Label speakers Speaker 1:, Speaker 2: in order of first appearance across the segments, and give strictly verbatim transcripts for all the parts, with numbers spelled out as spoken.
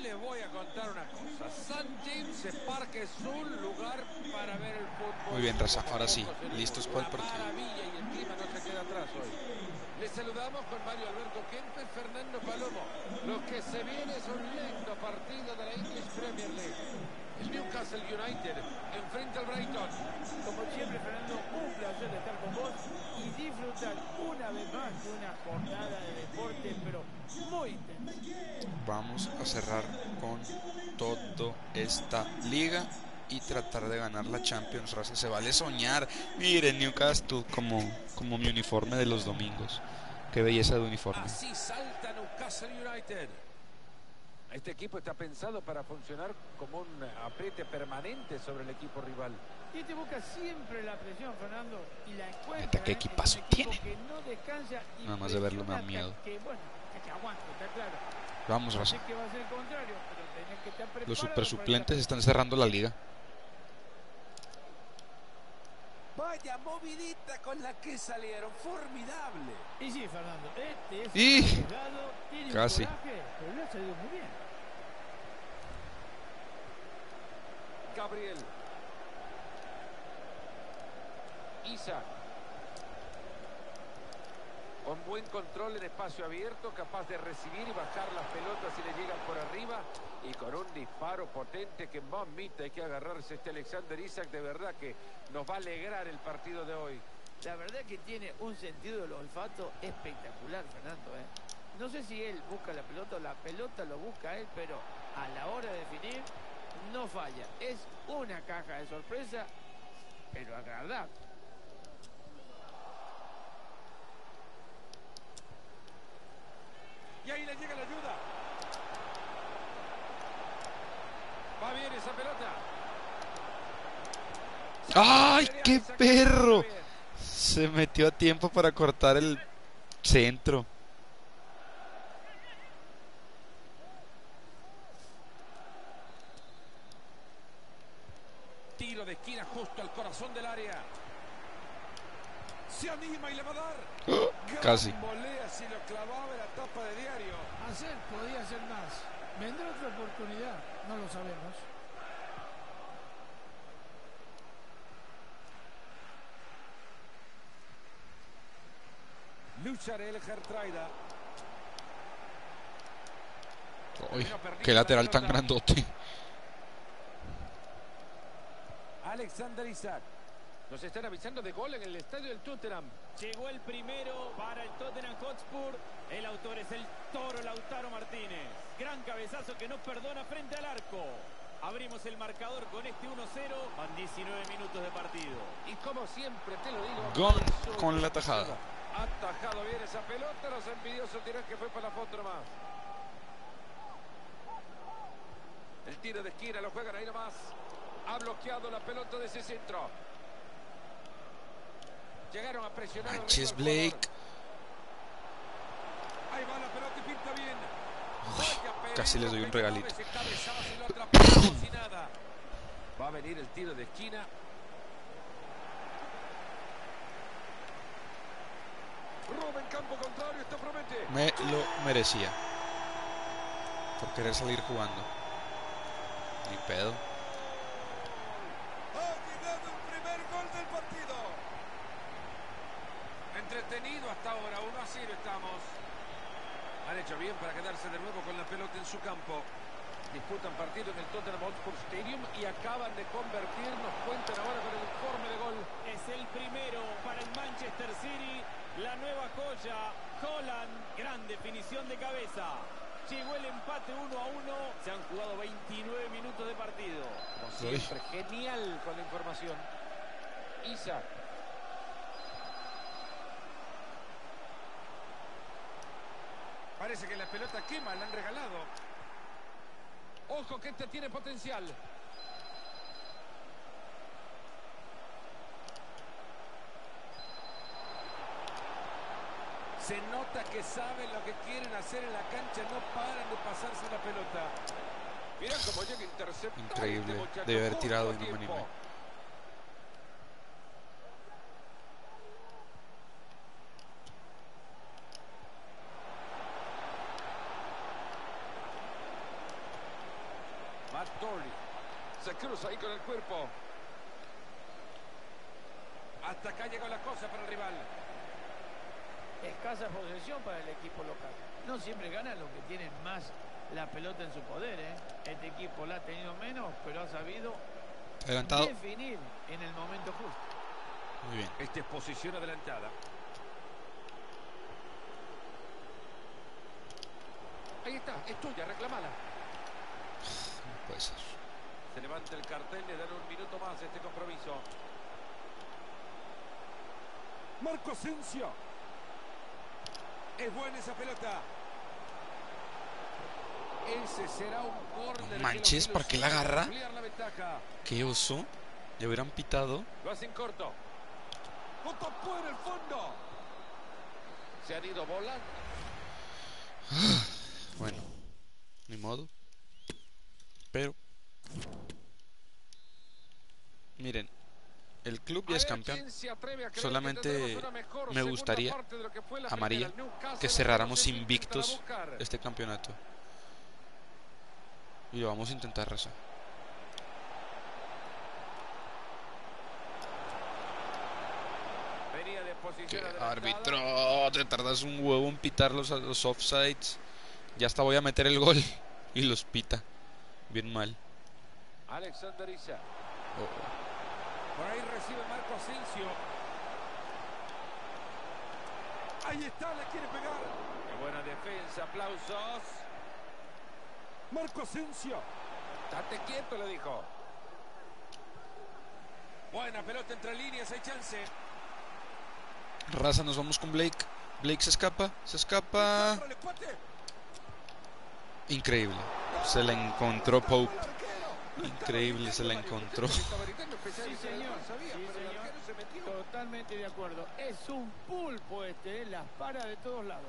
Speaker 1: les voy a contar una cosa. Saint James Park es un lugar para ver el fútbol.
Speaker 2: Muy bien, Raza, ahora sí, listos para el partido.
Speaker 1: Maravilla, y el clima no se queda atrás hoy. Les saludamos con Mario Alberto Kempes, Fernando Palomo. Lo que se viene es un lindo partido de la English Premier League. El Newcastle United enfrenta al Brighton.
Speaker 3: Como siempre, Fernando, un placer estar con vos y disfrutar una vez más de una jornada de deporte, pero muy intensa.
Speaker 2: Vamos a cerrar con toda esta liga y tratar de ganar la Champions, Raza. Se vale soñar. Miren, Newcastle como, como mi uniforme de los domingos. Qué belleza de uniforme.
Speaker 1: Así salta Newcastle United. Este equipo está pensado para funcionar como un apriete permanente sobre el equipo rival.
Speaker 3: Y este busca siempre la presión, Fernando, y la encuentra.
Speaker 2: ¿Qué equipazo tiene?
Speaker 3: Que no descansa y
Speaker 2: nada más de verlo me da miedo.
Speaker 3: Que, bueno, que te aguante, está claro.
Speaker 2: Vamos, Raza.
Speaker 3: Que va a ser el contrario, pero tenés que estar preparado.
Speaker 2: Los super suplentes están cerrando la liga.
Speaker 1: Vaya movidita con la que salieron, formidable.
Speaker 3: Y sí, Fernando, este es
Speaker 2: y
Speaker 3: arriesgado, tiene
Speaker 2: casi.
Speaker 3: un coraje, pero le ha salido muy bien.
Speaker 1: Gabriel. Isaac. Con buen control en espacio abierto, capaz de recibir y bajar las pelotas si le llegan por arriba, y con un disparo potente que mamita hay que agarrarse este Alexander Isaac, de verdad que nos va a alegrar el partido de hoy.
Speaker 3: La verdad que tiene un sentido del olfato espectacular, Fernando, ¿eh? No sé si él busca la pelota o la pelota lo busca él, pero a la hora de definir no falla. Es una caja de sorpresa, pero agradable.
Speaker 1: Y ahí le llega la ayuda. Va bien esa pelota.
Speaker 2: ¡Ay, qué perro! Se metió a tiempo para cortar el centro.
Speaker 1: Tiro de esquina justo al corazón del área. Se anima y le va a dar.
Speaker 2: Oh, casi.
Speaker 1: Volea si lo clavaba en la tapa de diario.
Speaker 3: Hacer, podía hacer más. ¿Vendrá otra oportunidad? No lo sabemos.
Speaker 1: Luchar el Gertraida.
Speaker 2: Uy, qué lateral tan grandote.
Speaker 1: Alexander Isaac. Nos están avisando de gol en el estadio del Tottenham.
Speaker 4: Llegó el primero para el Tottenham Hotspur. El autor es el Toro Lautaro Martínez. Gran cabezazo que no perdona frente al arco. Abrimos el marcador con este uno cero. Van diecinueve minutos de partido.
Speaker 1: Y como siempre te lo digo,
Speaker 2: Gol con la tajada.
Speaker 1: Ha atajado bien esa pelota. Los envidiosos dirán que fue para la foto nomás. El tiro de esquina lo juegan ahí nomás. Ha bloqueado la pelota de ese centro. Llegaron a presionar.
Speaker 2: Manches Blake.
Speaker 1: Ahí va la pelota y pinta bien.
Speaker 2: Uy, casi les doy un regalito.
Speaker 1: Va a venir el tiro de esquina. Roba en campo contrario, esto promete.
Speaker 2: Me lo merecía. Por querer salir jugando. Ni pedo.
Speaker 1: Entretenido hasta ahora, uno a cero estamos. Han hecho bien para quedarse de nuevo con la pelota en su campo. Disputan partido en el Tottenham Hotspur Stadium y acaban de convertir, nos cuentan ahora con el informe de gol.
Speaker 4: Es el primero para el Manchester City. La nueva joya, Haaland, gran definición de cabeza. Llegó el empate uno a uno. Se han jugado veintinueve minutos de partido.
Speaker 1: Como siempre, genial con la información. Isaac. Parece que la pelota quema, la han regalado. Ojo que este tiene potencial. Se nota que saben lo que quieren hacer en la cancha, no paran de pasarse la pelota. Miren cómo llega a interceptar.
Speaker 2: Increíble,
Speaker 1: este
Speaker 2: debe haber tirado y no me animé.
Speaker 1: Se cruza ahí con el cuerpo. Hasta acá llegó la cosa para el rival.
Speaker 3: Escasa posesión para el equipo local. No siempre ganan los que tienen más la pelota en su poder, ¿eh? Este equipo la ha tenido menos, pero ha sabido
Speaker 2: Adelantado.
Speaker 3: definir en el momento justo.
Speaker 2: Muy bien.
Speaker 1: Esta es posición adelantada. Ahí está, es tuya, reclamala.
Speaker 2: No puede ser.
Speaker 1: Se levanta el cartel, le dan un minuto más a este compromiso. Marco Asensio. Es buena esa pelota. Ese será un córner.
Speaker 2: Manches, ¿para qué la agarra?
Speaker 1: Ampliar la ventaja.
Speaker 2: Qué oso. Le hubieran pitado.
Speaker 1: Lo hacen corto. Otro por el fondo. Se han ido volando.
Speaker 2: Bueno, ni modo. Pero miren, el club ya es campeón. Solamente me gustaría, amaría, que cerráramos invictos este campeonato. Y lo vamos a intentar, raza. Que árbitro, te tardas un huevo en pitar los, los offsides. Ya hasta voy a meter el gol y los pita. Bien mal.
Speaker 1: Alexander Isak.
Speaker 2: Oh.
Speaker 1: Por ahí recibe Marco Asensio. Ahí está, le quiere pegar. Qué buena defensa, aplausos. Marco Asensio. Estate quieto, le dijo. Buena pelota entre líneas, hay chance.
Speaker 2: Raza, nos vamos con Blake. Blake se escapa, se escapa. Increíble. Se la encontró Pope. Increíble, se la encontró.
Speaker 3: Sí, señor. Sí, señor. Totalmente de acuerdo. Es un pulpo este, ¿eh? Las para de todos lados.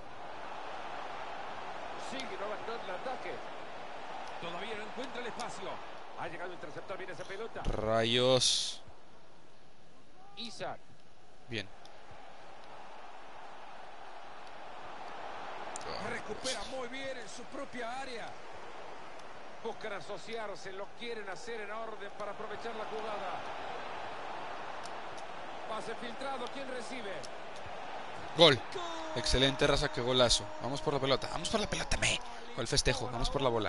Speaker 1: Sigue, no abandona el ataque. Todavía no encuentra el espacio. Ha llegado a interceptar bien esa pelota.
Speaker 2: Rayos.
Speaker 1: Isak.
Speaker 2: Bien.
Speaker 1: Recupera muy bien en su propia área. Buscan asociarse, lo quieren hacer en orden para aprovechar la jugada. Pase filtrado, ¿quién recibe?
Speaker 2: Gol. Excelente, raza, qué golazo. Vamos por la pelota, vamos por la pelota, me. ¿Cuál festejo? Vamos por la bola.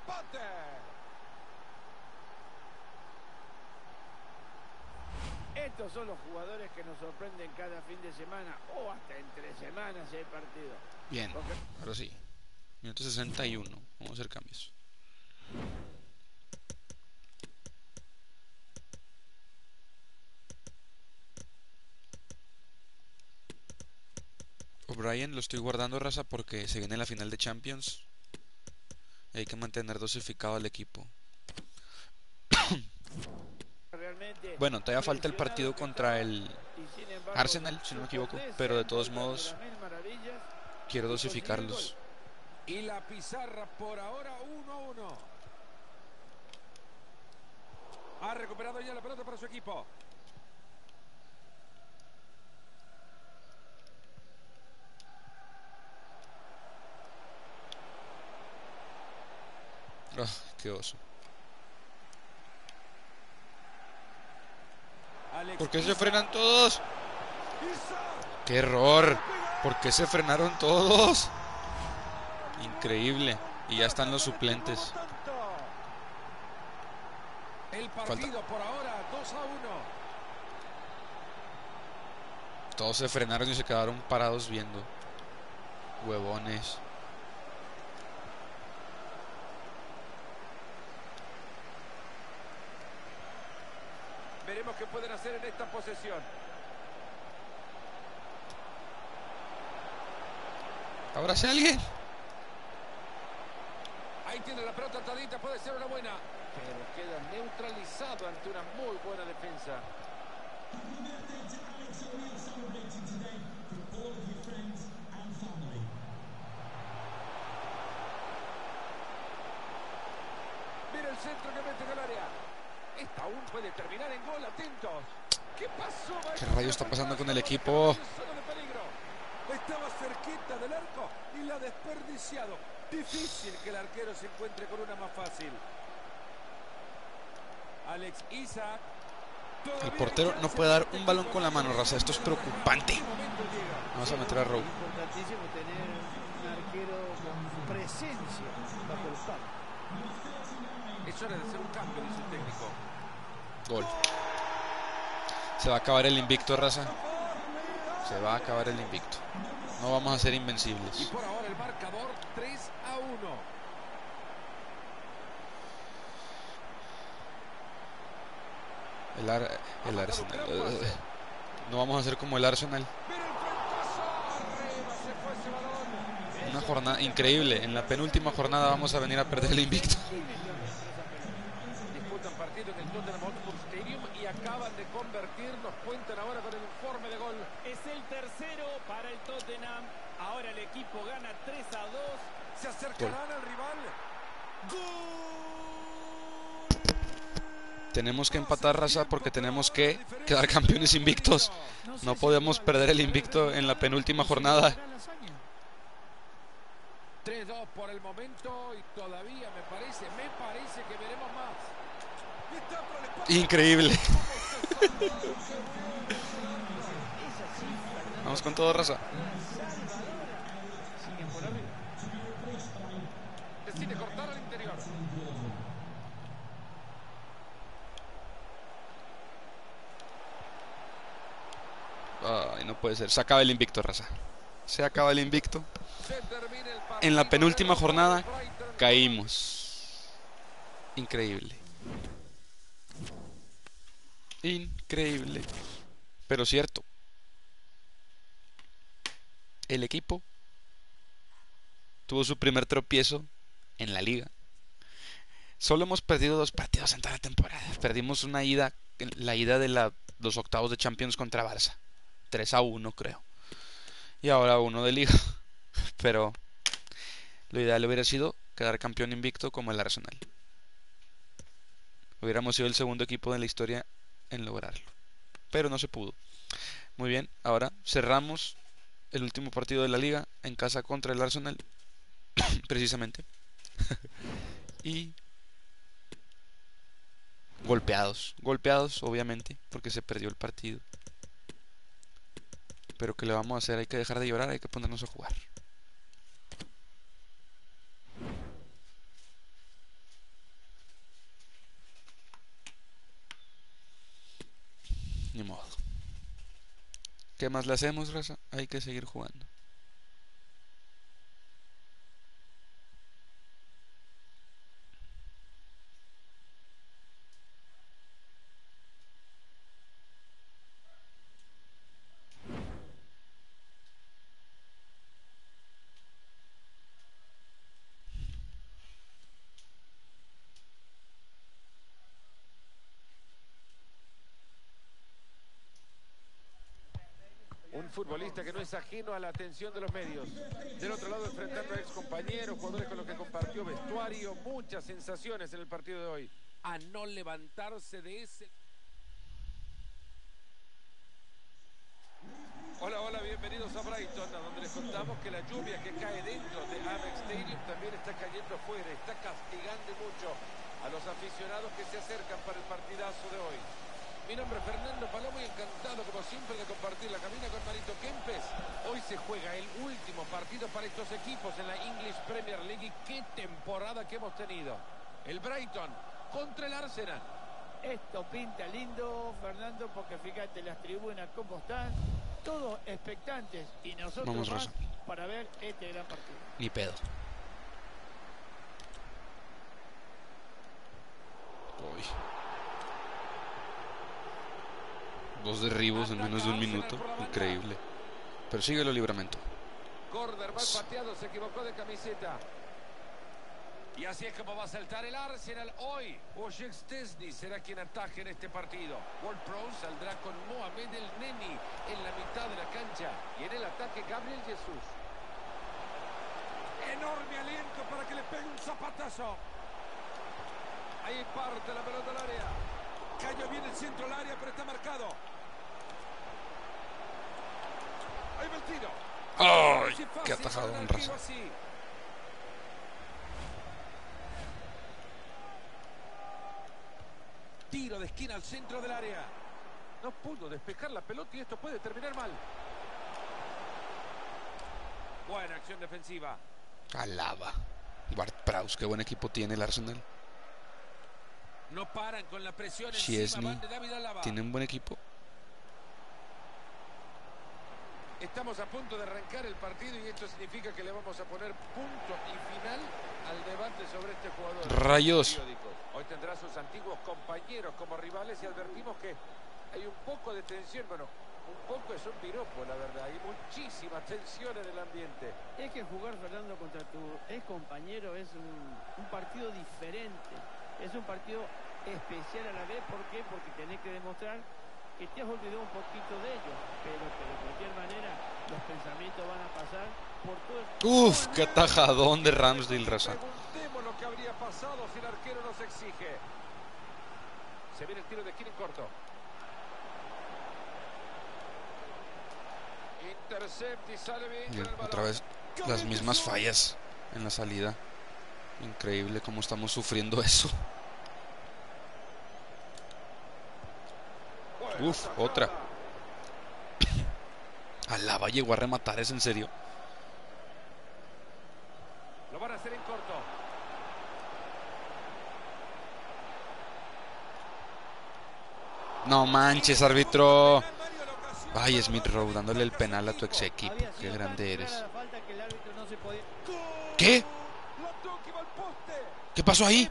Speaker 3: Estos son los jugadores que nos sorprenden cada fin de semana o hasta entre semanas si hay partido.
Speaker 2: Bien, ahora sí. Minuto sesenta y uno. Vamos a hacer cambios. O'Brien lo estoy guardando, raza, porque se viene la final de Champions. Y hay que mantener dosificado al equipo. Bueno, todavía falta el partido contra el Arsenal, si no me equivoco. Pero de todos modos, quiero dosificarlos.
Speaker 1: Y la pizarra por ahora uno a uno. Ha recuperado ya la pelota para su equipo.
Speaker 2: Oh, qué oso. ¿Por qué se frenan todos? ¡Qué error! ¿Por qué se frenaron todos? Increíble. Y ya están los suplentes.
Speaker 1: El partido por ahora dos a uno.
Speaker 2: Todos se frenaron y se quedaron parados viendo. Huevones.
Speaker 1: Veremos qué pueden hacer en esta posesión.
Speaker 2: ¿Ahora sí alguien?
Speaker 1: Ahí tiene la pelota atadita, puede ser una buena. Pero queda neutralizado ante una muy buena defensa. Mira el centro que mete en el área. Esta aún puede terminar en gol, atentos. ¿Qué pasó?
Speaker 2: ¿Qué rayo está pasando con el equipo?
Speaker 1: Estaba cerquita del arco y la ha desperdiciado. Difícil que el arquero se encuentre con una más fácil. Alex Isak.
Speaker 2: El portero no puede dar un balón con la mano, raza. Esto es preocupante. Vamos a meter a Rowe.
Speaker 3: Es importantísimo tener un arquero con presencia bajo el palo.
Speaker 1: Es hora de hacer un cambio, dice el técnico.
Speaker 2: Gol. Se va a acabar el invicto, raza. Se va a acabar el invicto. No vamos a ser
Speaker 1: Y
Speaker 2: invencibles.
Speaker 1: por ahora el marcador tres a uno.
Speaker 2: El, Ar el Arsenal. Uh, no vamos a ser como el Arsenal.
Speaker 1: Mira el frentazo. Arriba se fue ese balón.
Speaker 2: Una jornada increíble. En la penúltima jornada vamos a venir a perder el invicto.
Speaker 1: Disputan partido en el Tottenham Hotspur Stadium y acaban de convertir. Nos cuentan ahora con el informe de gol.
Speaker 4: Es el tercero para el Tottenham. Ahora el equipo gana tres a dos.
Speaker 1: Se acercarán al rival. ¡Gol!
Speaker 2: Tenemos que empatar, raza, porque tenemos que quedar campeones invictos. No podemos perder el invicto en la penúltima jornada.
Speaker 1: tres dos por el momento y todavía me parece, me parece que veremos más.
Speaker 2: Increíble. Vamos con todo, raza.
Speaker 1: Decide cortar al interior.
Speaker 2: Ay, no puede ser. Se acaba el invicto, raza. Se acaba el invicto.
Speaker 1: Se termina el partido.
Speaker 2: En la penúltima jornada caímos. Increíble. Increíble. Pero cierto. El equipo tuvo su primer tropiezo en la liga. Solo hemos perdido dos partidos en toda la temporada. Perdimos una ida, la ida de la, los octavos de Champions contra Barça. tres a uno, creo. Y ahora uno de liga. Pero lo ideal hubiera sido quedar campeón invicto como el Arsenal. Hubiéramos sido el segundo equipo de la historia en lograrlo. Pero no se pudo. Muy bien, ahora cerramos el último partido de la liga en casa contra el Arsenal. Precisamente. Y golpeados. Golpeados, obviamente, porque se perdió el partido. Pero ¿qué le vamos a hacer? Hay que dejar de llorar, hay que ponernos a jugar. Ni modo. ¿Qué más le hacemos, raza? Hay que seguir jugando.
Speaker 1: Un futbolista que no es ajeno a la atención de los medios. Del otro lado enfrentando a ex compañeros, jugadores con los que compartió vestuario, muchas sensaciones en el partido de hoy. A no levantarse de ese... Hola, hola, bienvenidos a Brighton, a donde les contamos que la lluvia que cae dentro de Amex Stadium también está cayendo afuera, está castigando mucho a los aficionados que se acercan para el partidazo de hoy. Mi nombre es Fernando Palomo y encantado como siempre de compartir la cabina con Marito Kempes. Hoy se juega el último partido para estos equipos en la English Premier League y qué temporada que hemos tenido. El Brighton contra el Arsenal.
Speaker 3: Esto pinta lindo, Fernando, porque fíjate las tribunas cómo están, todos expectantes y nosotros
Speaker 2: Vamos,
Speaker 3: más
Speaker 2: Rosa.
Speaker 3: para ver este gran partido.
Speaker 2: Ni pedo. Uy. Dos derribos en menos de un minuto. Increíble. Pero sigue el Libramento.
Speaker 1: Corner mal pateado, se equivocó de camiseta. Y así es como va a saltar el Arsenal hoy. Wojciech Szczesny será quien ataje en este partido. World Pro saldrá con Mohamed El Neni en la mitad de la cancha. Y en el ataque Gabriel Jesús. Enorme aliento para que le pegue un zapatazo. Ahí parte la pelota al área. Cayó bien el centro al área, pero está marcado. Ahí va el tiro.
Speaker 2: ¡Ay! ¡Qué atajado, un raza!
Speaker 1: Tiro de esquina al centro del área. No pudo despejar la pelota y esto puede terminar mal. Buena acción defensiva.
Speaker 2: Alaba. Bart Prowse, qué buen equipo tiene el Arsenal.
Speaker 1: No paran con la presión encima.
Speaker 2: Szczesny
Speaker 1: Van de David Alaba.
Speaker 2: tiene un buen equipo.
Speaker 1: Estamos a punto de arrancar el partido y esto significa que le vamos a poner punto y final al debate sobre este jugador.
Speaker 2: Rayos.
Speaker 1: Hoy tendrá a sus antiguos compañeros como rivales y advertimos que hay un poco de tensión. Bueno, un poco es un piropo, la verdad. Hay muchísima tensión en el ambiente.
Speaker 3: Es que jugar, Fernando, contra tu ex compañero es un, un partido diferente. Es un partido especial a la vez. ¿Por qué? Porque tenés que demostrar que te has olvidado un poquito de ellos. Pero, pero de cualquier manera, los pensamientos van a pasar por todo el...
Speaker 2: Uf, qué atajadón de Ramsdale, raza.
Speaker 1: Preguntemos lo que habría pasado si el arquero nos exige. Se viene el tiro de esquina en corto. Intercept y sale bien.
Speaker 2: Bien,
Speaker 1: con el
Speaker 2: otra
Speaker 1: balón.
Speaker 2: vez las mismas fallas en la salida. Increíble cómo estamos sufriendo eso. Uf, otra. Alaba llegó a rematar, ¿es en serio?
Speaker 1: Lo van a hacer en corto.
Speaker 2: No manches, árbitro. Ay, Smith Rowe dándole el penal a tu ex equipo. Qué grande eres. ¿Qué? ¿Qué pasó ahí?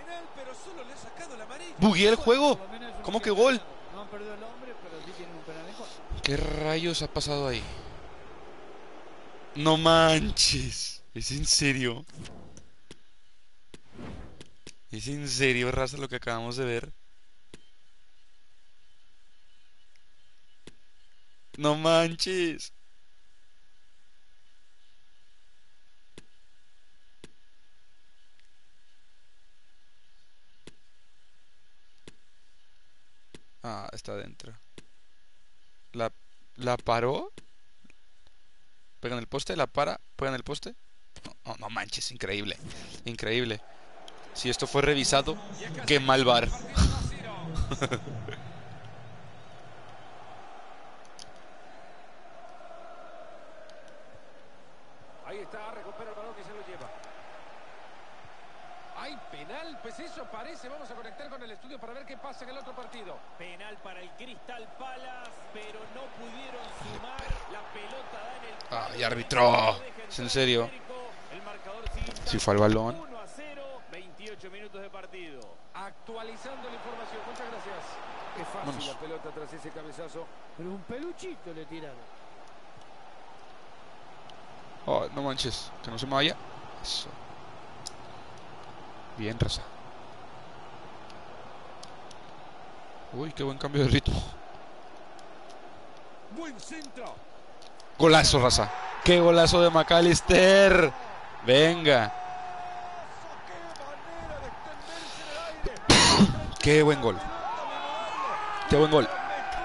Speaker 2: ¿Bugueé el juego? ¿Cómo que gol? ¿Qué rayos ha pasado ahí? No manches. ¿Es en serio? ¿Es en serio, raza, lo que acabamos de ver? No manches. Ah, está adentro. La, la paró. Pega en el poste, la para, pega en el poste. No, no, no manches, increíble. Increíble. Si esto fue revisado, qué mal V A R.
Speaker 1: Ahí está, recupera el balón y se lo lleva. ¿Hay penal? Pues eso parece. Vamos a conectar con el estudio para ver qué pasa en el otro partido.
Speaker 4: Penal para el Crystal Palace, pero no pudieron sumar. La pelota da en el...
Speaker 2: Ay, árbitro. ¿Es en serio?
Speaker 4: El marcador sigue
Speaker 2: Si fue al balón.
Speaker 4: uno a cero, veintiocho minutos de partido.
Speaker 1: Actualizando la información. Muchas gracias. Es fácil
Speaker 2: Vamos.
Speaker 1: la pelota tras ese cabezazo.
Speaker 3: Pero un peluchito le tiraron.
Speaker 2: Oh, no manches, que no se me vaya. Eso. Bien, raza. Uy, qué buen cambio de ritmo.
Speaker 1: Buen centro.
Speaker 2: Golazo, raza. Qué golazo de McAllister. Venga. Qué buen gol. Qué buen gol.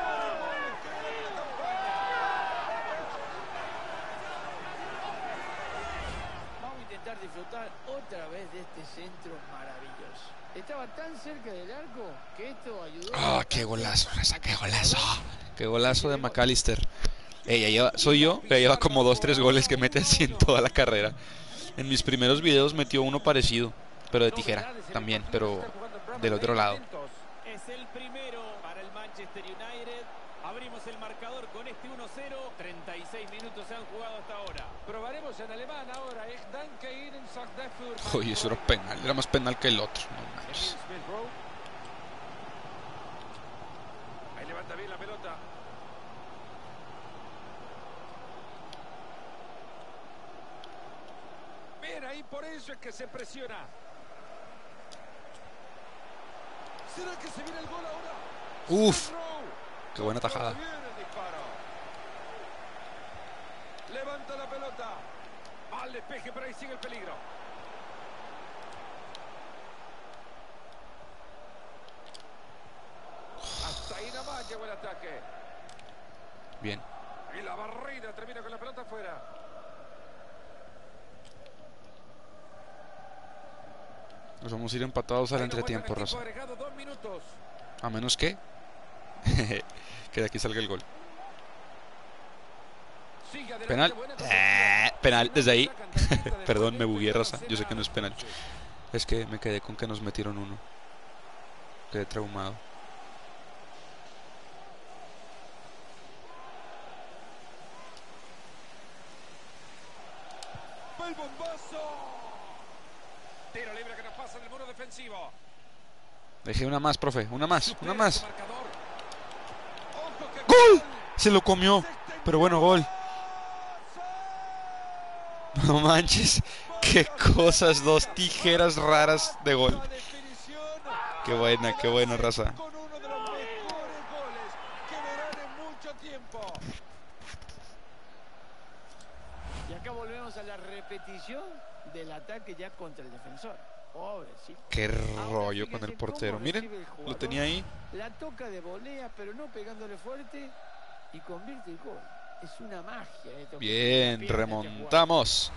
Speaker 3: Vamos a intentar disfrutar otra vez de este centro maravilloso. Estaba tan cerca del arco que esto ayudó.
Speaker 2: Ah, qué golazo, raza, qué golazo. Qué golazo de McAllister. Ey, ya lleva, soy yo, que lleva como dos, tres goles que mete así en toda la carrera. En mis primeros videos metió uno parecido, pero de tijera también, pero del otro lado.
Speaker 4: Es el primero para el Manchester United. Abrimos el marcador con este uno cero. treinta y seis minutos se han jugado hasta ahora.
Speaker 1: Probaremos en alemán ahora. ¿eh?
Speaker 2: Oye, eso era penal, era más penal que el otro. No manches.
Speaker 1: Ahí levanta bien la pelota. Bien, ahí por eso es que se presiona. ¿Será que se viene el gol ahora?
Speaker 2: Uf, qué buena tajada.
Speaker 1: Levanta la pelota. Al despeje, pero ahí sigue el peligro. Hasta ahí nada más llegó el ataque.
Speaker 2: Bien.
Speaker 1: Y la barrida termina con la pelota afuera.
Speaker 2: Nos vamos a ir empatados al
Speaker 1: Ahí nos
Speaker 2: entretiempo,
Speaker 1: muestran el
Speaker 2: raza.
Speaker 1: tiempo agregado, dos minutos.
Speaker 2: A menos que que de aquí salga el gol. Penal. Eh, penal desde ahí. Perdón, me bugué, raza. Yo sé que no es penal. Es que me quedé con que nos metieron uno. Quedé traumado.
Speaker 1: El bombazo. Tiro libre que nos pasa en el muro defensivo.
Speaker 2: Dejé una más, profe. Una más, una más. ¡Gol! Se lo comió. Pero bueno, gol. No manches. Qué cosas. Dos tijeras raras de gol. Qué buena, qué buena, raza.
Speaker 1: Con uno de los mejores goles que verán en mucho tiempo.
Speaker 3: Y acá volvemos a la repetición del ataque ya contra el defensor. Pobrecito.
Speaker 2: Qué rollo
Speaker 3: Ahora,
Speaker 2: con el
Speaker 3: fíjense
Speaker 2: portero.
Speaker 3: cómo
Speaker 2: Miren,
Speaker 3: recibe el jugador.
Speaker 2: lo tenía ahí.
Speaker 3: La toca de volea, pero no pegándole fuerte y convierte el gol. Es una magia esto.
Speaker 2: Bien, remontamos.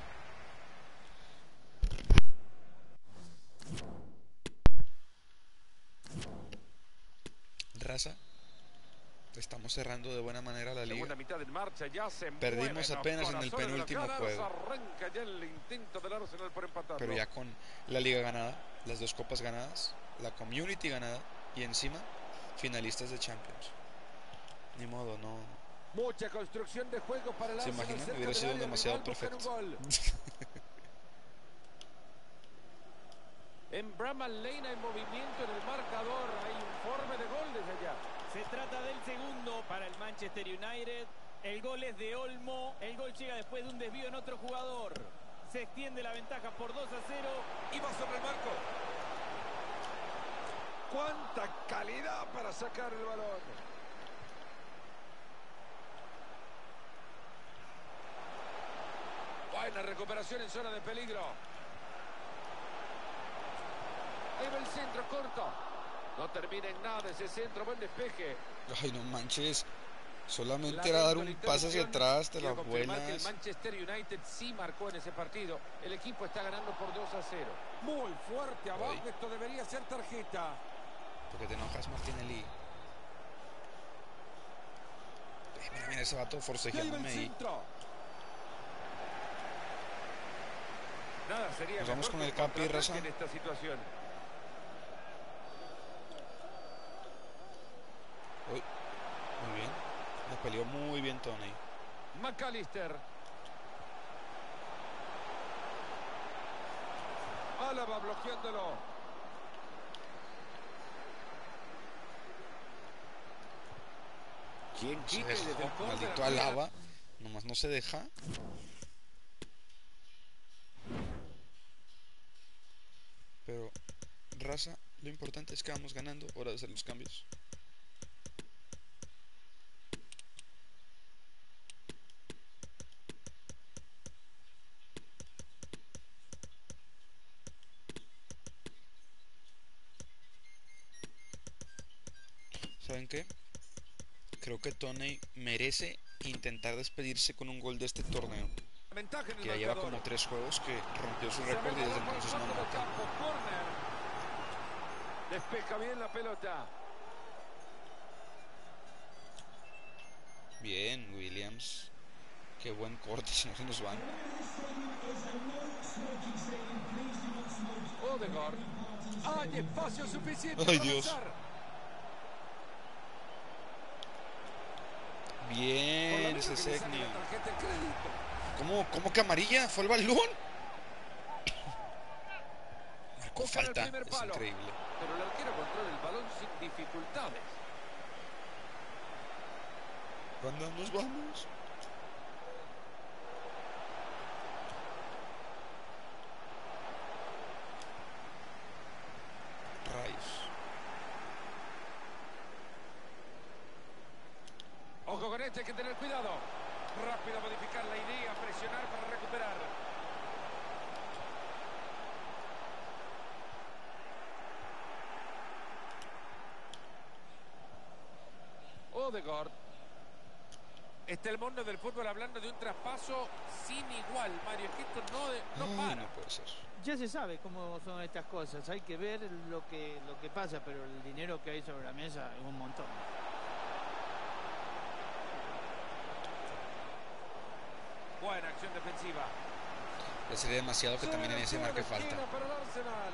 Speaker 2: Raza, estamos cerrando de buena manera la liga.
Speaker 1: Segunda mitad en marcha, ya se
Speaker 2: Perdimos
Speaker 1: mueven
Speaker 2: apenas
Speaker 1: los
Speaker 2: en el
Speaker 1: corazones de los
Speaker 2: penúltimo
Speaker 1: Gunners.
Speaker 2: juego.
Speaker 1: Arranca ya el intento del Arsenal por empatarlo.
Speaker 2: Pero ya con la liga ganada, las dos copas ganadas, la community ganada y encima finalistas de Champions. Ni modo, no.
Speaker 1: Mucha construcción de juego para el
Speaker 2: ¿Se
Speaker 1: Arsenal.
Speaker 2: imaginan?
Speaker 1: cerca
Speaker 2: Hubiera
Speaker 1: del
Speaker 2: sido
Speaker 1: área
Speaker 2: demasiado
Speaker 1: rival, buscan un
Speaker 2: perfecto.
Speaker 1: gol. En Bramall Lane hay movimiento en el marcador. Hay informe de gol desde allá.
Speaker 4: Se trata del segundo para el Manchester United. El gol es de Olmo. El gol llega después de un desvío en otro jugador. Se extiende la ventaja por dos a cero.
Speaker 1: Y va sobre el marco. ¡Cuánta calidad para sacar el balón! Buena recuperación en zona de peligro. Ahí va el centro corto. No termina en nada ese centro. Buen despeje.
Speaker 2: Ay, no manches.
Speaker 1: La
Speaker 2: Solamente era dar un
Speaker 1: dentro
Speaker 2: pase hacia
Speaker 1: interrupción.
Speaker 2: atrás, te la
Speaker 1: Quiero confirmar que el
Speaker 2: vuelas.
Speaker 1: Manchester United sí marcó en ese partido. El equipo está ganando por dos a cero. Muy fuerte abajo.
Speaker 2: Uy.
Speaker 1: Esto debería ser tarjeta.
Speaker 2: ¿Por qué te enojas, Martinelli? Eh, mira, mira, ese vato
Speaker 1: Y ahí va
Speaker 2: forcejeándome
Speaker 1: el
Speaker 2: ahí.
Speaker 1: centro. Nada sería
Speaker 2: Nos vamos
Speaker 1: mejor
Speaker 2: con
Speaker 1: que
Speaker 2: el Capi,
Speaker 1: contraataque
Speaker 2: raza.
Speaker 1: en esta situación.
Speaker 2: Uy, muy bien. Me peleó muy bien Tony.
Speaker 1: McAllister. Álava bloqueándolo. ¿Quién
Speaker 2: Se
Speaker 1: quite desde el
Speaker 2: dejó,
Speaker 1: córner
Speaker 2: maldito
Speaker 1: arriba?
Speaker 2: Alaba. Nomás no se deja. Pero, raza, lo importante es que vamos ganando. Hora de hacer los cambios. ¿Saben qué? Creo que Tony merece intentar despedirse con un gol de este torneo.
Speaker 1: Ventaja en el
Speaker 2: Que ya lleva
Speaker 1: marcador.
Speaker 2: como tres juegos que rompió su
Speaker 1: Se
Speaker 2: récord y
Speaker 1: resbaló
Speaker 2: desde
Speaker 1: por el
Speaker 2: entonces no
Speaker 1: fondo del
Speaker 2: anota.
Speaker 1: campo, córner. Despeja bien la pelota.
Speaker 2: Bien, Williams. Qué buen corte, si no se nos van.
Speaker 1: Odegaard. Hay espacio suficiente
Speaker 2: Ay,
Speaker 1: para
Speaker 2: Dios.
Speaker 1: avanzar. Por lo
Speaker 2: Bien,
Speaker 1: menos que le saque
Speaker 2: Szczęsny.
Speaker 1: la tarjeta de crédito.
Speaker 2: ¿Cómo, ¿Cómo que amarilla? ¿Fue el balón? Marcó
Speaker 1: Buscan el
Speaker 2: falta.
Speaker 1: primer
Speaker 2: Es
Speaker 1: palo.
Speaker 2: increíble.
Speaker 1: Pero el arquero controla el balón sin dificultades.
Speaker 2: Banda, nos vamos. Rayos.
Speaker 1: Ojo con este, hay que tener cuidado. Rápido modificar la idea, presionar para recuperar. Odegaard. Está el mundo del fútbol hablando de un traspaso sin igual, Mario. Es que esto no, de- no
Speaker 2: Ay,
Speaker 1: para.
Speaker 2: no puede ser.
Speaker 3: Ya se sabe cómo son estas cosas, hay que ver lo que, lo que pasa, pero el dinero que hay sobre la mesa es un montón.
Speaker 1: Buena acción defensiva.
Speaker 2: Ya sería demasiado que también en ese marque falta.
Speaker 1: Esquina para el Arsenal.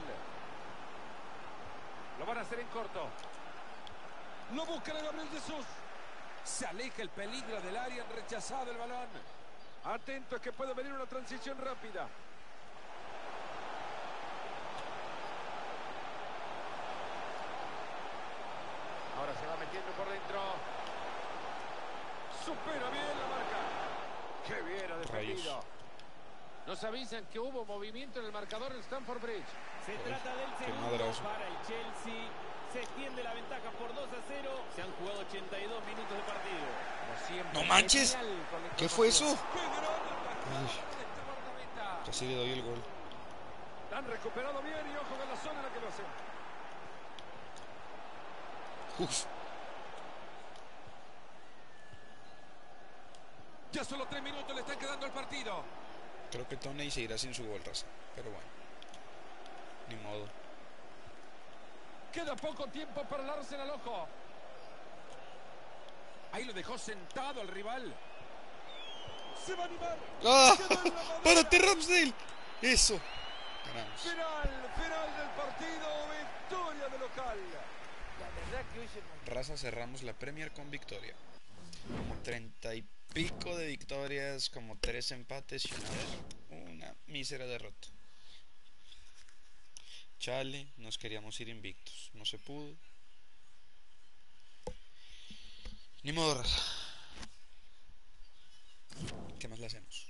Speaker 1: Lo van a hacer en corto. Lo busca Gabriel Jesús. Se aleja el peligro del área, han rechazado el balón. Atento, es que puede venir una transición rápida. Ahora se va metiendo por dentro. Supera bien la marca. Qué bien ha defendido.
Speaker 2: Rayos.
Speaker 1: Nos avisan que hubo movimiento en el marcador en Stamford Bridge.
Speaker 4: Se trata del
Speaker 2: qué
Speaker 4: segundo
Speaker 2: madrazo.
Speaker 4: para el Chelsea. Se extiende la ventaja por dos a cero. Se han jugado ochenta y dos minutos de partido.
Speaker 1: Como siempre,
Speaker 2: ¡No manches!
Speaker 1: genial con la
Speaker 2: ¿Qué fue
Speaker 1: información.
Speaker 2: eso?
Speaker 1: ¡Qué gran atajada
Speaker 2: Uy.
Speaker 1: de este guardameta!
Speaker 2: Casi le doy el gol.
Speaker 1: La han recuperado bien y ojo con la zona en la que lo hacen.
Speaker 2: Uf.
Speaker 1: Ya solo tres minutos le están quedando al partido.
Speaker 2: Creo que Tony se irá sin su gol, raza. Pero bueno. Ni modo.
Speaker 1: Queda poco tiempo para el Arsenal, ojo. Ahí lo dejó sentado al rival. Se va a animar.
Speaker 2: ¡Ah!
Speaker 1: Quedó en la madera.
Speaker 2: ¡Párate, Ramsdale! Eso. Ganamos.
Speaker 1: Final, final del partido, victoria de local.
Speaker 3: La verdad que hoy se nos...
Speaker 2: Raza, cerramos la Premier con victoria. Como treinta y pico de victorias, como tres empates y una, una mísera derrota. Chale, nos queríamos ir invictos. No se pudo. Ni modo, raza. ¿Qué más le hacemos?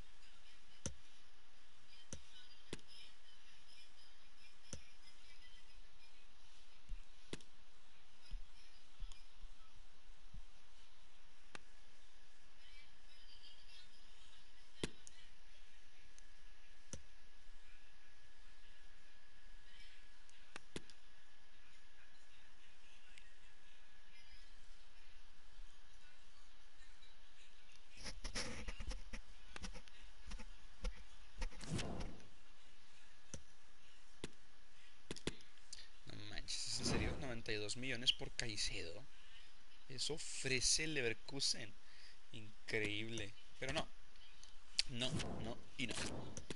Speaker 2: No manches, ¿es en serio? noventa y dos millones por Caicedo. Eso ofrece el Leverkusen. Increíble. Pero no. No, no y no.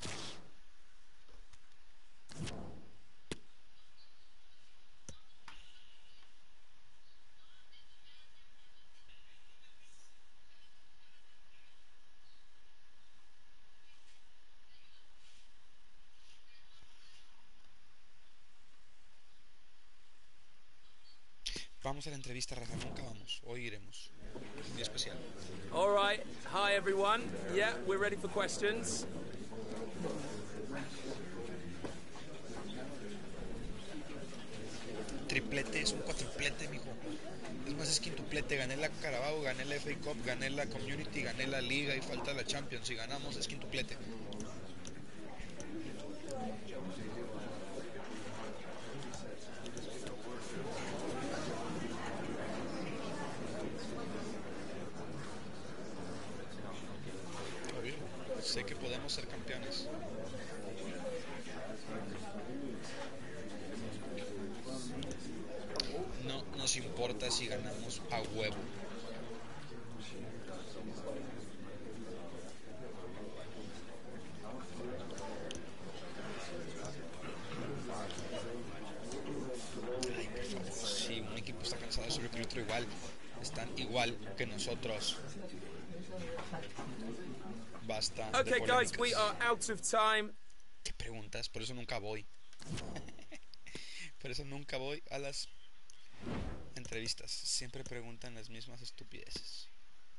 Speaker 2: Vamos a la entrevista, raza. Nunca vamos. Hoy iremos. Es un día especial.
Speaker 5: All right. Hi, everyone. Yeah, we're ready for questions.
Speaker 2: Triplete es un cuatriplete, mijo. Es más, es quintuplete. Gané la Carabao, gané la F A Cup, gané la Community, gané la Liga y falta la Champions. Si ganamos, es quintuplete. Obvio. Sé que podemos ser campeones. No nos importa si ganamos a huevo. Ay, por favor, si un equipo está cansado de subir que el otro igual, están igual que nosotros. Basta de
Speaker 5: Okay, guys, we
Speaker 2: polémicas.
Speaker 5: are out of time.
Speaker 2: ¿Qué preguntas? Por eso nunca voy. Por eso nunca voy a las entrevistas. Siempre preguntan las mismas estupideces.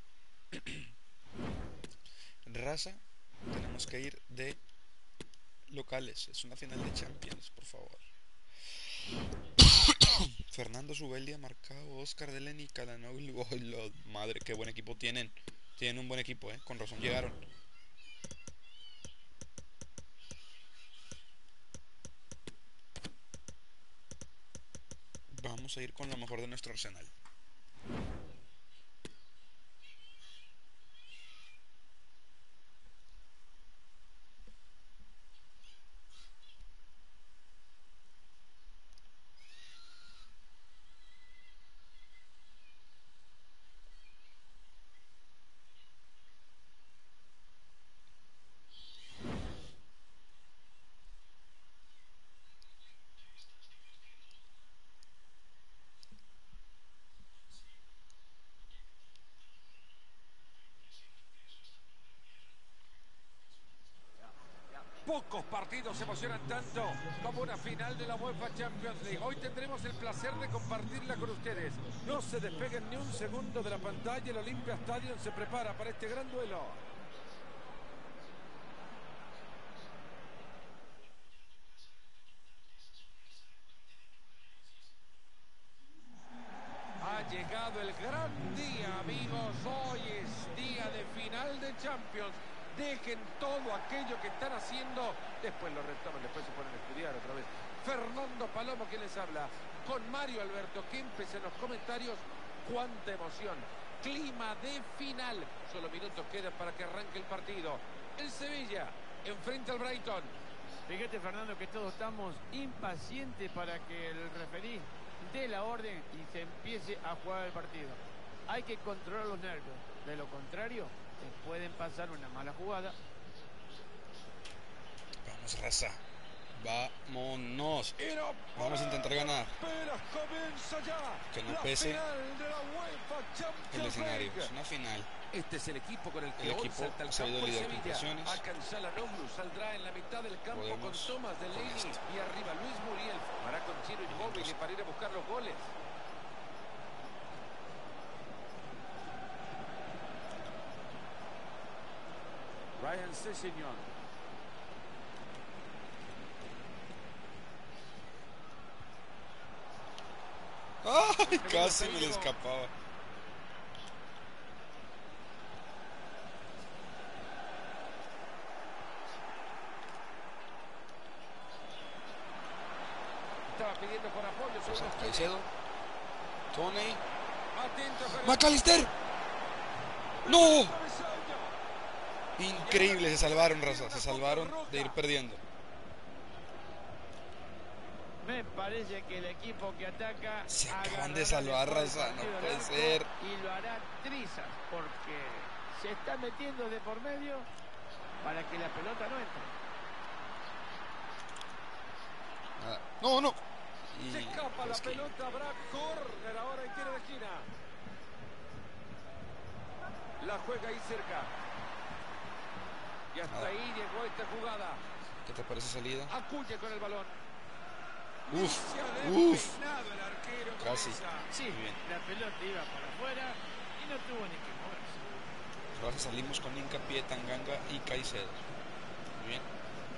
Speaker 2: Raza, tenemos que ir de locales. Es una final de Champions, por favor. Fernando Zubeldia marcado, Oscar Deleni, Calanoglu. Oh, la madre, qué buen equipo tienen. Tienen un buen equipo, eh. Con razón llegaron. Vamos a ir con lo mejor de nuestro arsenal.
Speaker 1: partidos se emocionan tanto como una final de la UEFA Champions League. Hoy tendremos el placer de compartirla con ustedes. No se despeguen ni un segundo de la pantalla. El Olympia Stadium se prepara para este gran duelo. Ha llegado el gran día, amigos. Hoy es día de final de Champions. Dejen todo aquello que están haciendo. Después lo retoman, después se ponen a estudiar otra vez. Fernando Palomo, quien les habla. Con Mario Alberto Kempes en los comentarios. Cuánta emoción. Clima de final. Solo minutos quedan para que arranque el partido. El Sevilla enfrenta al Brighton.
Speaker 3: Fíjate, Fernando, que todos estamos impacientes para que el referí dé la orden y se empiece a jugar el partido. Hay que controlar los nervios. De lo contrario, te pueden pasar una mala jugada.
Speaker 2: Vamos, raza. Vámonos. Vamos a intentar ganar. Que no pese el escenario. Es una final.
Speaker 1: Este es el equipo con el que
Speaker 2: El
Speaker 1: hoy
Speaker 2: equipo
Speaker 1: salta el
Speaker 2: ha sabido
Speaker 1: campo el
Speaker 2: lidiar con
Speaker 1: Sevilla.
Speaker 2: presiones.
Speaker 1: Hakan Çalhanoğlu saldrá en la mitad del campo
Speaker 2: Podemos
Speaker 1: con Thomas Delaney
Speaker 2: con esto.
Speaker 1: y arriba Luis Muriel. Para con Ciro Inmóvil para ir a buscar los goles. Ryan Sessegnon.
Speaker 2: ¡Ay! Casi me le escapaba.
Speaker 1: Estaba pidiendo por apoyo.
Speaker 2: Pues
Speaker 1: según
Speaker 2: a Caicedo. Tony.
Speaker 1: Atento, Fernández.
Speaker 2: ¡McAllister! ¡No! Increíble, se salvaron, raza. Se salvaron de ir perdiendo.
Speaker 3: Me parece que el equipo que ataca
Speaker 2: Se acaban
Speaker 3: agarrará
Speaker 2: de salvar,
Speaker 3: mejor el
Speaker 2: raza, no
Speaker 3: partido al
Speaker 2: puede
Speaker 3: arco
Speaker 2: ser.
Speaker 3: y lo hará trizas porque se está metiendo de por medio para que la pelota no entre.
Speaker 2: Nada. No, no. Y
Speaker 1: Se escapa la
Speaker 2: es que-
Speaker 1: pelota, habrá córner ahora en tiro de esquina. La juega ahí cerca. Y hasta
Speaker 2: Nada.
Speaker 1: ahí llegó esta jugada.
Speaker 2: ¿Qué te parece salida?
Speaker 1: Acuye con el balón.
Speaker 2: Uf,
Speaker 1: Se ha
Speaker 2: uf.
Speaker 1: despeinado el arquero con
Speaker 2: Casi.
Speaker 1: esa.
Speaker 3: Sí,
Speaker 2: Muy bien.
Speaker 3: la pelota iba para afuera y no tuvo ni que moverse.
Speaker 2: Ahora salimos con Hincapié, Tanganga y Caicedo. Muy bien.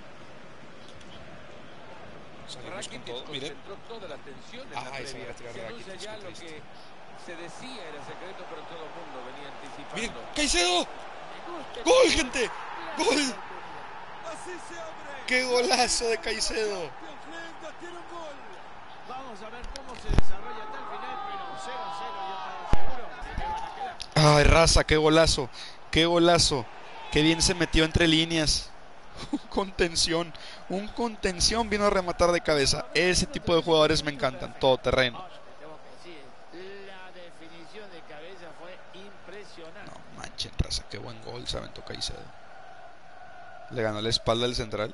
Speaker 2: Salimos con
Speaker 1: Rakitic
Speaker 2: todo. Miren.
Speaker 1: concentró toda la atención en
Speaker 2: Ah,
Speaker 1: la
Speaker 2: esa
Speaker 1: previa.
Speaker 2: era tirar
Speaker 1: Se
Speaker 2: Rakitic,
Speaker 1: anuncia ya
Speaker 2: qué
Speaker 1: lo
Speaker 2: triste.
Speaker 1: que se decía era secreto, pero todo el mundo venía anticipando.
Speaker 2: Miren, Caicedo.
Speaker 3: Me gusta
Speaker 2: ¡Gol,
Speaker 3: que-
Speaker 2: gente!
Speaker 3: Gran
Speaker 2: ¡Gol!
Speaker 3: oportunidad.
Speaker 1: Así se abre.
Speaker 2: ¡Qué golazo de Caicedo!
Speaker 1: Champions League tiene un gol.
Speaker 3: Vamos a ver cómo se desarrolla hasta el final, pero cero a cero yo estaba seguro de que van a quedar.
Speaker 2: Ay, raza, qué golazo. Qué golazo. Qué bien se metió entre líneas. Un contención. Un contención vino a rematar de cabeza. Ese tipo de jugadores me encantan. Todo terreno.
Speaker 3: Ahora, te tengo que decir, la definición de cabeza fue impresionante.
Speaker 2: No manchen, raza. Qué buen gol se aventó Caicedo. Le ganó la espalda al central.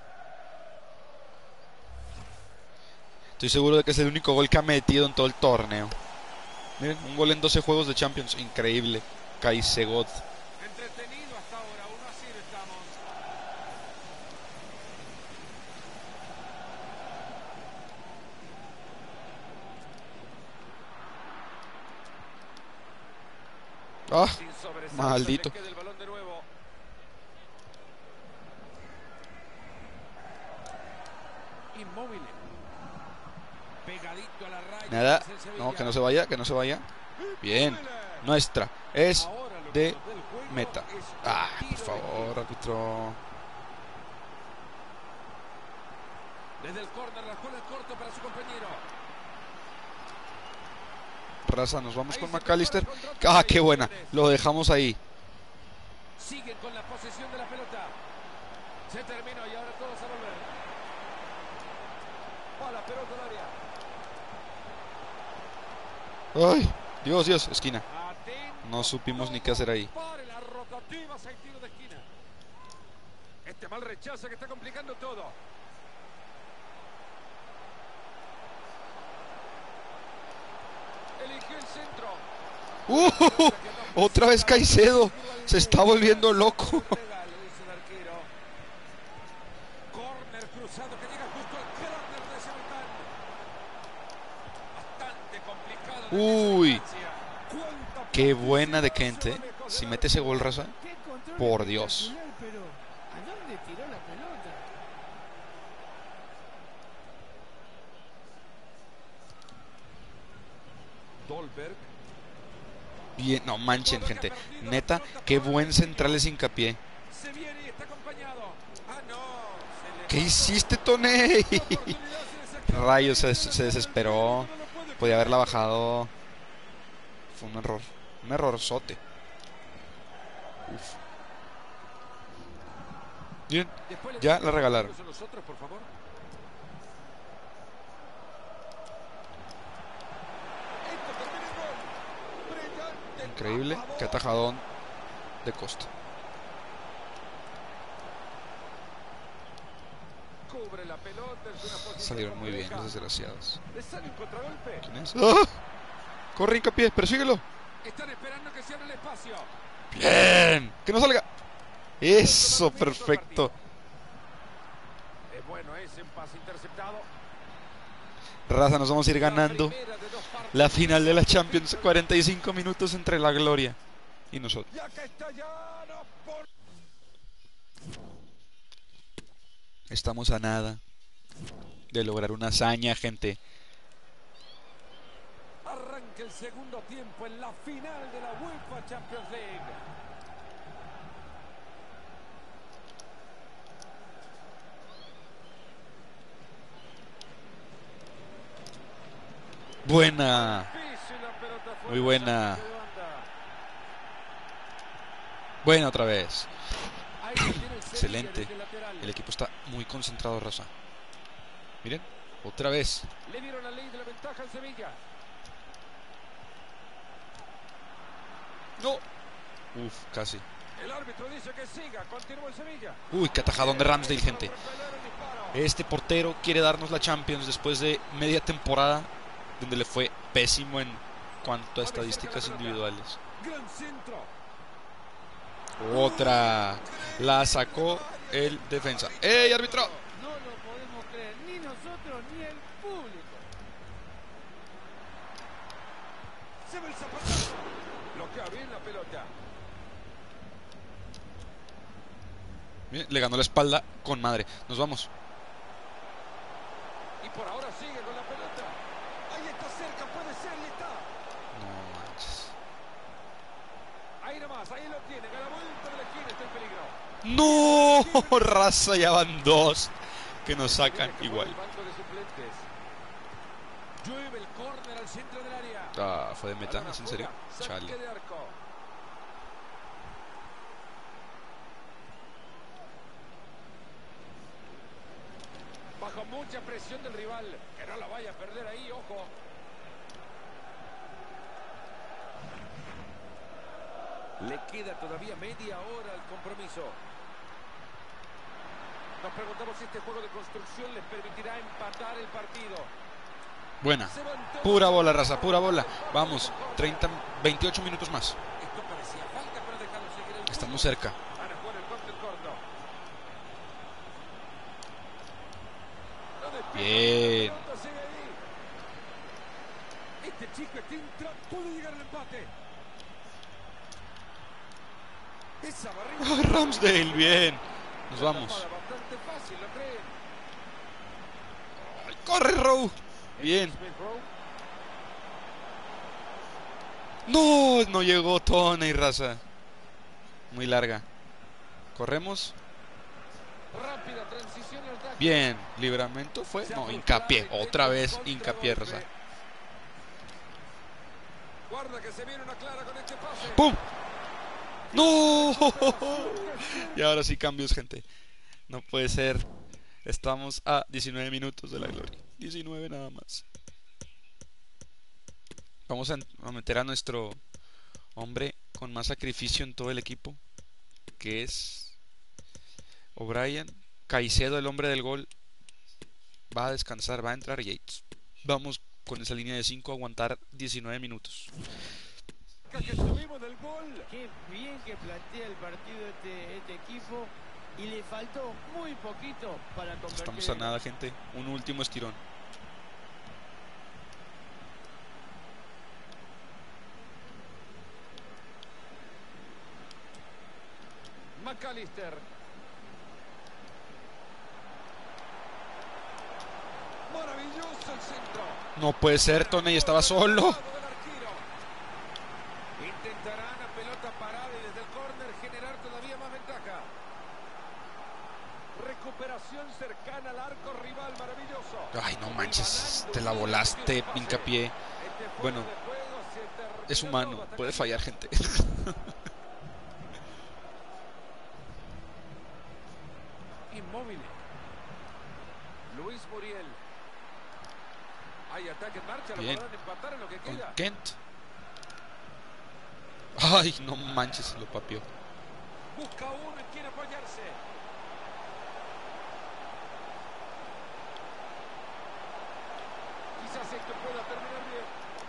Speaker 2: Estoy seguro de que es el único gol que ha metido en todo el torneo. Miren, un gol en doce juegos de Champions. Increíble. Caicedo.
Speaker 1: Entretenido hasta ahora, uno a cero estamos.
Speaker 2: Ah,
Speaker 1: Sin sobresaltos,
Speaker 2: maldito.
Speaker 1: le queda el balón de nuevo. Inmóvil. Pegadito a la raya.
Speaker 2: Nada.
Speaker 1: es el Sevilla.
Speaker 2: No, que no se vaya, que no se vaya. Bien. Nuestra. Es
Speaker 1: Ahora lo
Speaker 2: de
Speaker 1: que nos dé el juego
Speaker 2: meta.
Speaker 1: es un
Speaker 2: Ah,
Speaker 1: tiro
Speaker 2: por
Speaker 1: de
Speaker 2: favor,
Speaker 1: esquina.
Speaker 2: árbitro.
Speaker 1: Desde el córner, la juega corto para su compañero.
Speaker 2: Raza, nos vamos con McAllister. Ah, qué buena. Lo dejamos ahí.
Speaker 1: Siguen con la posesión de la pelota. Se terminó y ahora todos a volver. Va la pelota al área.
Speaker 2: Ay, Dios, Dios, esquina.
Speaker 1: Atento,
Speaker 2: No supimos ni qué hacer ahí.
Speaker 1: Pare las rotativas, hay tiro de esquina. Este mal rechazo que está complicando todo. Eligió el centro.
Speaker 2: Uh, otra vez Caicedo. Se está volviendo loco.
Speaker 1: Legal, es el arquero. Corner
Speaker 2: Uy, qué buena de Kente. Si mete ese gol, raza,
Speaker 3: Qué control
Speaker 2: por Dios.
Speaker 3: espectacular, pero ¿a dónde tiró la pelota?
Speaker 1: Dolberg.
Speaker 2: Bien, no manchen, gente. Neta, qué buen central es Hincapié.
Speaker 1: Se viene y está acompañado. Ah, no. Se le
Speaker 2: ¿Qué hiciste, Toney?
Speaker 1: oportunidad, se le saca.
Speaker 2: Rayos, se, se desesperó. Podía haberla bajado. Fue un error. Un errorzote. Uf. Bien,
Speaker 1: Después le
Speaker 2: ya
Speaker 1: damos
Speaker 2: la regalaron.
Speaker 1: a nosotros, por favor. Esto termina en gol. Brillante.
Speaker 2: Increíble. Qué atajadón de Costa.
Speaker 1: Cubre la pelota, es una posición
Speaker 2: Salieron muy bien
Speaker 1: compleja.
Speaker 2: los desgraciados.
Speaker 1: Le sale un contragolpe.
Speaker 2: ¿Quién es? ¡Ah! Corre, Hincapié, persíguelo.
Speaker 1: Están esperando que se abra el espacio.
Speaker 2: Bien. Que no salga. Eso, perfecto.
Speaker 1: Es bueno ese pase interceptado.
Speaker 2: Raza, nos vamos a ir ganando
Speaker 1: La primera de dos partes.
Speaker 2: la final de la Champions. cuarenta y cinco minutos entre la Gloria y nosotros.
Speaker 1: Y acá está ya. No por...
Speaker 2: Estamos a nada de lograr una hazaña, gente.
Speaker 1: Arranca el segundo tiempo en la final de la UEFA Champions League.
Speaker 2: Buena.
Speaker 1: Piso y la pelota fuera
Speaker 2: Muy
Speaker 1: de
Speaker 2: buena.
Speaker 1: saque de banda.
Speaker 2: Buena otra vez.
Speaker 1: Ahí lo tiene el Sevilla
Speaker 2: Excelente.
Speaker 1: desde el lateral.
Speaker 2: El equipo está muy concentrado, raza. Miren, otra vez.
Speaker 1: Le dieron la ley de la ventaja al Sevilla.
Speaker 2: No. Uf, casi.
Speaker 1: El árbitro dice que siga. Continúa el Sevilla.
Speaker 2: Uy, qué atajadón de Ramsdale, gente.
Speaker 1: Repeler el disparo.
Speaker 2: Este portero quiere darnos la Champions después de media temporada donde le fue pésimo en cuanto a estadísticas individuales.
Speaker 1: Gran centro.
Speaker 2: Otra. La sacó el defensa. ¡Ey, árbitro!
Speaker 3: No lo podemos creer, ni nosotros ni el público.
Speaker 1: Se ve el zapatazo. Bloquea bien la pelota.
Speaker 2: Bien, le ganó la espalda con madre. Nos vamos.
Speaker 1: Y por ahora sigue con la pelota. Ahí está cerca, puede ser, y está.
Speaker 2: No manches.
Speaker 1: Ahí nomás, ahí lo tiene. A la vuelta de la esquina está el peligro.
Speaker 2: No, raza, ya van dos que nos sacan
Speaker 1: Tiene que
Speaker 2: igual.
Speaker 1: poner el banco de suplentes. Llueve el córner al centro del área.
Speaker 2: Ah, fue de meta,
Speaker 1: Balón
Speaker 2: ¿es en serio?
Speaker 1: afuera, saque
Speaker 2: Chale.
Speaker 1: de arco. Bajo mucha presión del rival. Que no la vaya a perder ahí, ojo. Le queda todavía media hora al compromiso. Nos preguntamos si este juego de construcción les permitirá empatar el partido.
Speaker 2: Buena.
Speaker 1: Se va en todo.
Speaker 2: Pura bola, raza, pura bola. Vamos, treinta, veintiocho minutos más.
Speaker 1: Esto parecía falta, pero dejaron seguir el
Speaker 2: Estamos
Speaker 1: fútbol.
Speaker 2: cerca.
Speaker 1: Van a jugar el corte corto. No despega,
Speaker 2: Bien.
Speaker 1: la pelota sigue ahí. Este chico está intra, puede llegar al empate. Esa barriga.
Speaker 2: Ah, Ramsdale, bien. Nos vamos.
Speaker 1: Bastante fácil, ¿lo creen?
Speaker 2: Ay, corre, Rowe. Bien.
Speaker 1: Smith Rowe.
Speaker 2: No, no llegó Tony, raza. Muy larga. Corremos.
Speaker 1: Rápida transición al ataque.
Speaker 2: Bien. Libramento fue. No, Hincapié. Otra vez Hincapié, raza.
Speaker 1: Guarda que se viene una clara con este pase.
Speaker 2: ¡Pum! ¡No! Y ahora sí cambios, gente. No puede ser. Estamos a diecinueve minutos de la gloria. diecinueve nada más. Vamos a, a meter a nuestro hombre con más sacrificio en todo el equipo, que es O'Brien. Caicedo, el hombre del gol, va a descansar, va a entrar Yates. Vamos con esa línea de cinco a aguantar diecinueve minutos.
Speaker 1: Que subimos del gol.
Speaker 3: Qué bien que plantea el partido este, este equipo y le faltó muy poquito para convertir.
Speaker 2: Estamos a
Speaker 3: el
Speaker 2: nada,
Speaker 3: gol.
Speaker 2: gente. Un último estirón.
Speaker 1: McAllister. Maravilloso el centro.
Speaker 2: No puede ser, Toney estaba solo.
Speaker 1: Intentarán a pelota parada y desde el córner generar todavía más ventaja. Recuperación cercana al arco rival, maravilloso.
Speaker 2: Ay, no manches, te la volaste, Hincapié. Bueno, es humano, puede fallar, gente.
Speaker 1: Inmóvil. Luis Muriel. Hay ataque en marcha, lo
Speaker 2: Bien.
Speaker 1: podrán empatar en lo que
Speaker 2: Con
Speaker 1: queda.
Speaker 2: Kent. Ay, no manches, lo papió.
Speaker 1: Busca uno y quiere apoyarse. Quizás esto pueda terminar bien.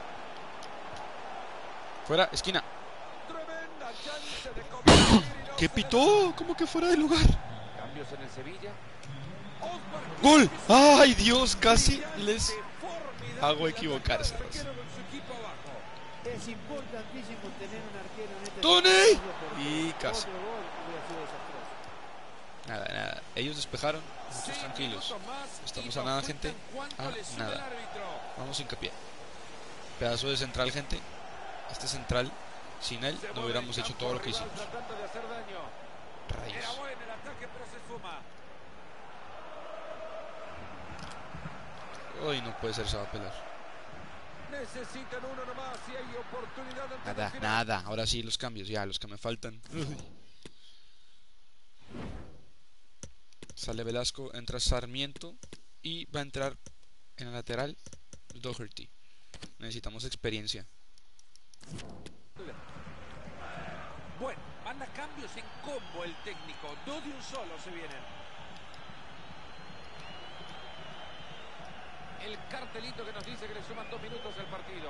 Speaker 2: Fuera, esquina.
Speaker 1: Tremenda chance de convertir y no
Speaker 2: ¿Qué
Speaker 1: se
Speaker 2: pitó? ¿Cómo que fuera de lugar?
Speaker 1: da. Cambios en el Sevilla. Osvaldo
Speaker 2: ¡Gol!
Speaker 1: Quintana.
Speaker 2: ¡Ay, Dios! Casi les
Speaker 1: Formidable
Speaker 2: hago
Speaker 1: el
Speaker 2: equivocarse.
Speaker 1: atacante, arquero con su equipo abajo.
Speaker 3: Es importantísimo tener un arquero en este
Speaker 2: ¡Toney!
Speaker 3: partido porque
Speaker 2: Y casi.
Speaker 3: otro gol hubiera sido desastroso.
Speaker 2: Nada, nada. Ellos despejaron. Nosotros
Speaker 1: Seis
Speaker 2: tranquilos.
Speaker 1: minutos más
Speaker 2: Estamos
Speaker 1: y
Speaker 2: a nada,
Speaker 1: nos
Speaker 2: gente.
Speaker 1: cuentan cuánto
Speaker 2: A
Speaker 1: le sube
Speaker 2: nada.
Speaker 1: el árbitro.
Speaker 2: Vamos Hincapié. Pedazo de central, gente. Este central, sin él,
Speaker 1: Se
Speaker 2: no
Speaker 1: mueve
Speaker 2: hubiéramos
Speaker 1: el
Speaker 2: hecho
Speaker 1: campo
Speaker 2: todo lo que
Speaker 1: rival
Speaker 2: hicimos.
Speaker 1: tratando de hacer daño. Era
Speaker 2: Rayos.
Speaker 1: bueno el ataque, pero se suma.
Speaker 2: Uy, no puede ser, se va a pelar.
Speaker 1: Necesitan uno nomás y hay oportunidad antes del
Speaker 2: Nada,
Speaker 1: final.
Speaker 2: nada. Ahora sí, los cambios, ya, los que me faltan. Uy. Sale Velasco, entra Sarmiento y va a entrar en el lateral Doherty. Necesitamos experiencia.
Speaker 1: Bueno, manda cambios en combo el técnico. Dos de un solo se vienen. El cartelito que nos dice que le suman dos minutos al partido.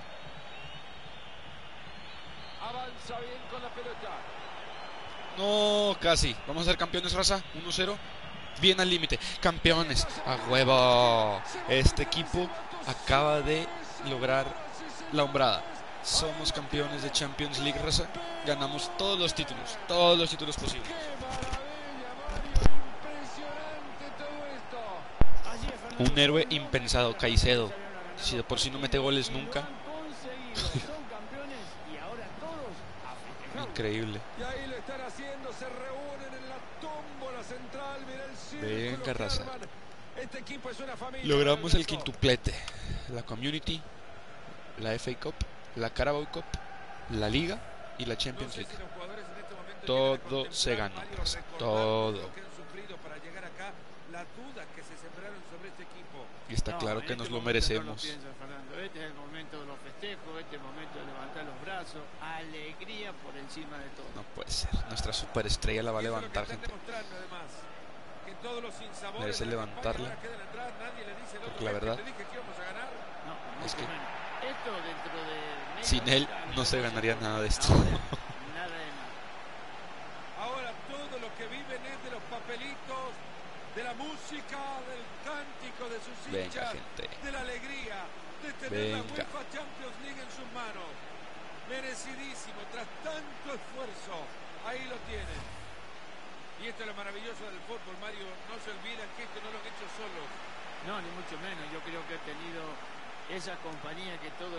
Speaker 1: Avanza bien con la pelota.
Speaker 2: No, casi. Vamos a ser campeones, raza. uno cero. Bien al límite. Campeones. A huevo. Este equipo acaba de lograr la hombrada. Somos campeones de Champions League, raza. Ganamos todos los títulos. Todos los títulos posibles.
Speaker 1: ¡Qué maravilla, Mario! Impresionante todo esto.
Speaker 3: Así es, Fernando.
Speaker 2: Un héroe impensado, Caicedo. Si de por sí no mete goles nunca.
Speaker 3: Lo han conseguido, son campeones y ahora todos a festejar.
Speaker 2: Increíble.
Speaker 1: Y ahí lo están haciendo, se reúnen en la tómbola central, mira el círculo
Speaker 2: Venga,
Speaker 1: que
Speaker 2: raza.
Speaker 1: arman. Este equipo es una familia.
Speaker 2: Logramos el
Speaker 1: maravilloso.
Speaker 2: quintuplete. La Community, la F A Cup, la Carabao Cup, la Liga y la
Speaker 1: No
Speaker 2: Champions
Speaker 1: sé
Speaker 2: League.
Speaker 1: si los jugadores en este momento
Speaker 2: Todo
Speaker 1: llegan a
Speaker 2: se
Speaker 1: contemplar,
Speaker 2: ganó,
Speaker 1: Mario,
Speaker 2: raza,
Speaker 1: recordar
Speaker 2: todo.
Speaker 1: lo que han sufrido para llegar acá, las dudas que se sembraron sobre este equipo.
Speaker 2: Y está
Speaker 3: No,
Speaker 2: claro
Speaker 3: en
Speaker 2: que
Speaker 3: este
Speaker 2: nos lo
Speaker 3: momento
Speaker 2: merecemos.
Speaker 3: No lo piensas, Fernando. Este es el momento de los festejos, este es el momento de levantar los brazos, alegría por encima de todo.
Speaker 2: No puede ser. Nuestra superestrella la va a
Speaker 1: Y eso es lo
Speaker 2: levantar,
Speaker 1: que están
Speaker 2: gente.
Speaker 1: demostrando, además, que todos los sinsabores
Speaker 2: Merece
Speaker 1: de la
Speaker 2: levantarla.
Speaker 1: campaña ahora quedan atrás, nadie le dice al otro,
Speaker 2: Porque la
Speaker 1: "Ves que
Speaker 2: verdad-
Speaker 1: te dije que íbamos a ganar".
Speaker 3: No,
Speaker 2: Es
Speaker 3: mucho
Speaker 2: que
Speaker 3: menos. Esto dentro de medio
Speaker 2: sin él
Speaker 3: año,
Speaker 2: no se ganaría nada de esto.
Speaker 3: ahora, nada de nada.
Speaker 1: Ahora todo lo que viven es de los papelitos, de la música, del cántico de sus
Speaker 2: Venga,
Speaker 1: hinchas,
Speaker 2: gente.
Speaker 1: de la alegría, de tener la
Speaker 2: Venga.
Speaker 1: UEFA Champions League en sus manos. Merecidísimo, tras tanto esfuerzo, ahí lo tienen. Y esto es lo maravilloso del fútbol, Mario, no se olviden que esto no lo han hecho solos.
Speaker 3: No, ni mucho menos. Yo creo que he tenido esa compañía que todo.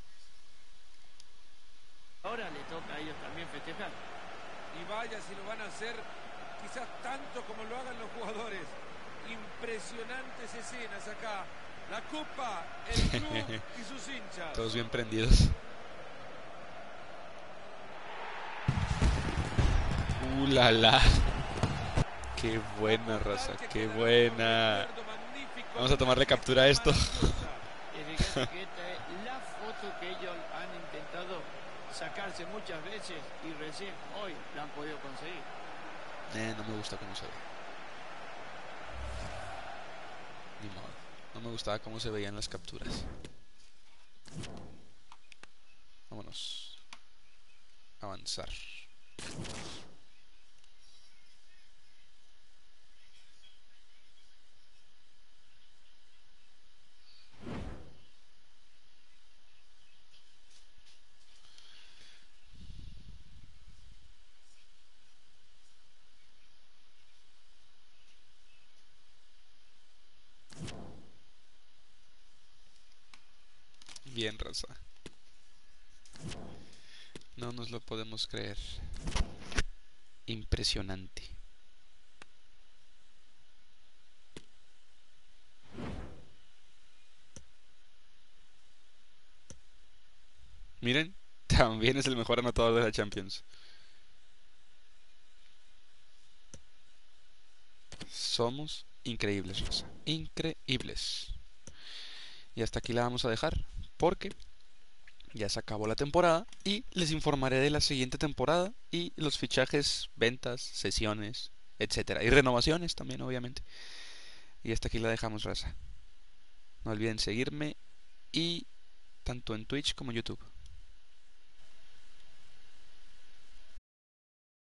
Speaker 3: Ahora le toca a ellos también festejar.
Speaker 1: Y vaya si lo van a hacer quizás tanto como lo hagan los jugadores. Impresionantes escenas acá. La Copa, el club y sus hinchas.
Speaker 2: Todos bien prendidos. Uh, la la. Qué buena, raza. Qué buena. Vamos a tomarle captura a esto.
Speaker 3: Y fíjate que esta es la foto que ellos han intentado sacarse muchas veces y recién hoy la han podido conseguir.
Speaker 2: Eh, no me gusta cómo se ve. Ni modo. No me gustaba cómo se veían las capturas. Vámonos. Avanzar. Bien, raza. No nos lo podemos creer. Impresionante. Miren, también es el mejor anotador de la Champions. Somos increíbles, raza. Increíbles. Y hasta aquí la vamos a dejar, porque ya se acabó la temporada y les informaré de la siguiente temporada y los fichajes, ventas, sesiones, etcétera. Y renovaciones también, obviamente. Y hasta aquí la dejamos, raza. No olviden seguirme y tanto en Twitch como en YouTube.